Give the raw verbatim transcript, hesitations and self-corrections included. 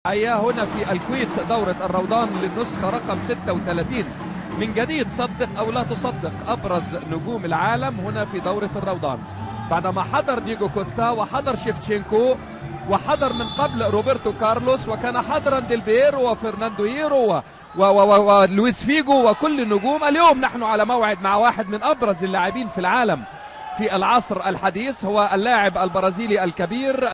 هنا في الكويت دورة الروضان للنسخة رقم ستة وثلاثين. من جديد صدق أو لا تصدق أبرز نجوم العالم هنا في دورة الروضان، بعدما حضر ديجو كوستا وحضر شيفتشينكو وحضر من قبل روبرتو كارلوس، وكان حضرا ديلبير وفرناندو هيرو ولويس فيجو وكل النجوم. اليوم نحن على موعد مع واحد من أبرز اللاعبين في العالم في العصر الحديث، هو اللاعب البرازيلي الكبير